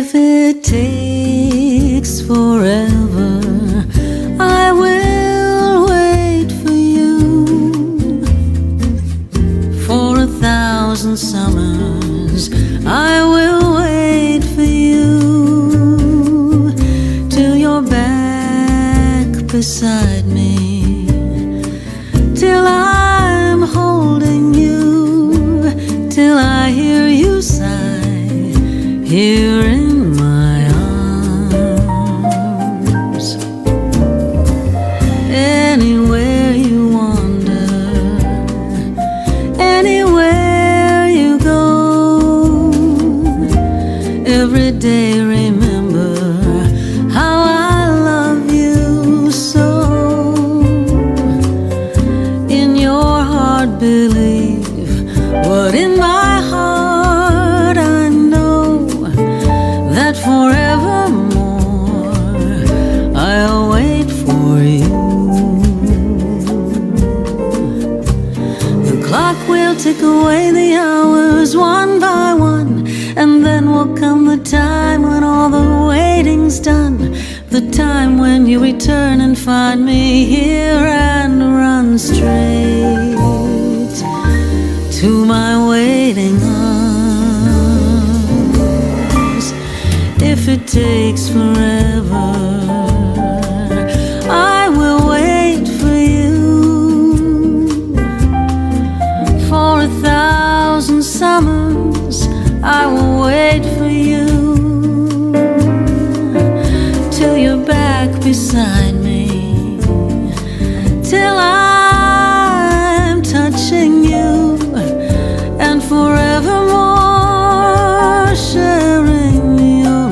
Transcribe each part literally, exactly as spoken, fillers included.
If it takes forever, I will wait for you. For a thousand summers, I will wait for you. Till you're back beside me, till I'm holding you, till I hear you sigh here in my arms. Anywhere you wander, anywhere you go, every day remember how I love you so. In your heart believe what in my heart I know, that forevermore I'll wait for you. The clock will tick away the hours one by one, and then will come the time when all the waiting's done. The time when you return and find me here and run straight to my waiting arms. If it takes forever, I will wait for you. For a thousand summers, I will wait for you. Till you're back beside me, till I'm touching you, and forevermore sharing your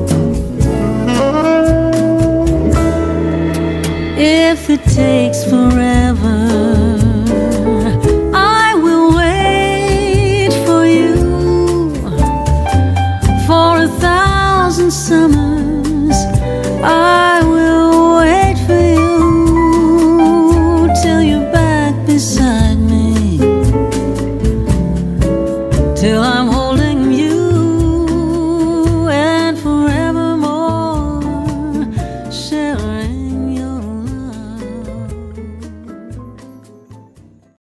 If it takes forever,